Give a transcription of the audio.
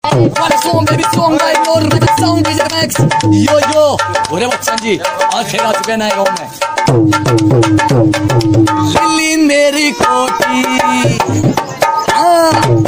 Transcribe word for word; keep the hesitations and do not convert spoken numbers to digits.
Quale suon, baby suon, dai loro, baby sound, D J Max. Yo yo, बोले बच्चन जी, आज खेला चुके ना गाँव में। दिल्ली मेरी कोठी, हाँ।